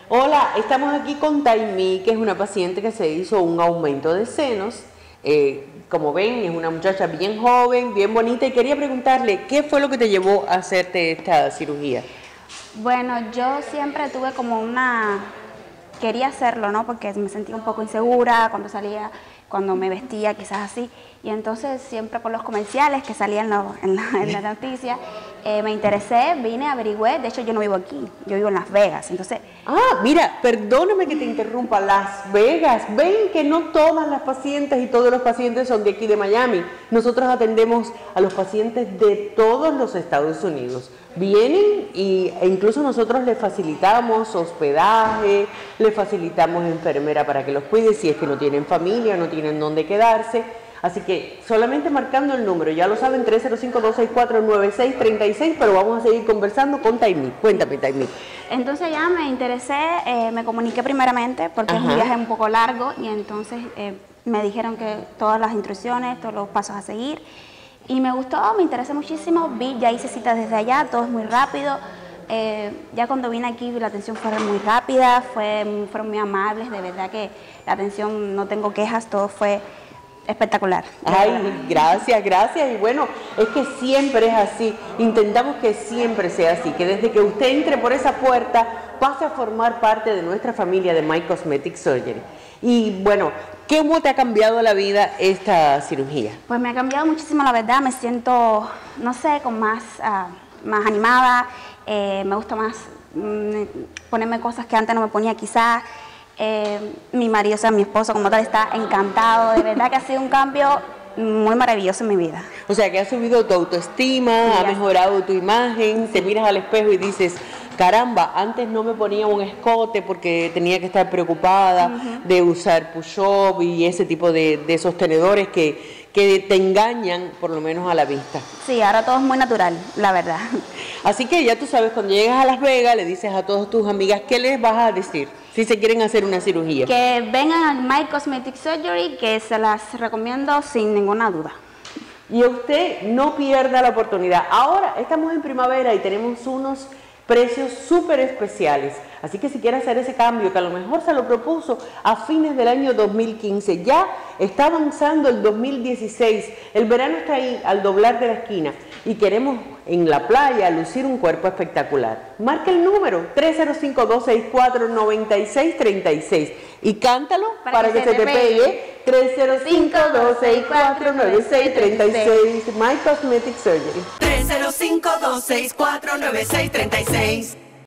Hola, estamos aquí con Taimí, que es una paciente que se hizo un aumento de senos. Como ven, es una muchacha bien joven, bien bonita, y quería preguntarle, ¿qué fue lo que te llevó a hacerte esta cirugía? Bueno, yo siempre tuve como quería hacerlo, ¿no? Porque me sentía un poco insegura cuando salía, cuando me vestía, quizás así. Y entonces siempre por los comerciales que salían en la noticia, me interesé, vine, averigüé. De hecho, yo no vivo aquí, yo vivo en Las Vegas. Entonces, Mira, perdóname que te interrumpa. Las Vegas, ven que no todas las pacientes y todos los pacientes son de aquí de Miami. Nosotros atendemos a los pacientes de todos los Estados Unidos. Vienen e incluso nosotros les facilitamos hospedaje, les facilitamos enfermera para que los cuide si es que no tienen familia, no tienen dónde quedarse. Así que solamente marcando el número, ya lo saben, 305-264-9636, pero vamos a seguir conversando con Taimí. Cuéntame, Taimí. entonces ya me interesé, me comuniqué primeramente porque es un viaje un poco largo y entonces me dijeron que todas las instrucciones, todos los pasos a seguir. Y me gustó, me interesé muchísimo, ya hice citas desde allá, todo es muy rápido. Ya cuando vine aquí la atención fue muy rápida, fueron muy amables, de verdad que la atención, no tengo quejas, todo fue espectacular. Ay, gracias, gracias. Y bueno, es que siempre es así, intentamos que siempre sea así, que desde que usted entre por esa puerta pase a formar parte de nuestra familia de My Cosmetic Surgery. Y bueno, ¿cómo te ha cambiado la vida esta cirugía? Pues me ha cambiado muchísimo, la verdad, me siento, no sé, con más animada, me gusta más ponerme cosas que antes no me ponía quizás. Mi marido, o sea, mi esposo como tal, está encantado, de verdad que ha sido un cambio muy maravilloso en mi vida. O sea, que ha subido tu autoestima, ha mejorado tu imagen, te miras al espejo y dices, caramba, antes no me ponía un escote porque tenía que estar preocupada de usar push-up y ese tipo de sostenedores que te engañan, por lo menos a la vista. Sí, ahora todo es muy natural, la verdad. Así que ya tú sabes, cuando llegas a Las Vegas, le dices a todas tus amigas, ¿qué les vas a decir si se quieren hacer una cirugía? Que vengan a My Cosmetic Surgery, que se las recomiendo sin ninguna duda. Y usted no pierda la oportunidad. Ahora estamos en primavera y tenemos unos precios súper especiales. Así que si quiere hacer ese cambio, que a lo mejor se lo propuso a fines del año 2015, ya está avanzando el 2016, el verano está ahí al doblar de la esquina y queremos en la playa lucir un cuerpo espectacular. Marque el número 305-264-9636 y cántalo para que se te pegue. 305-264-9636. My Cosmetic Surgery. 305-264-9636.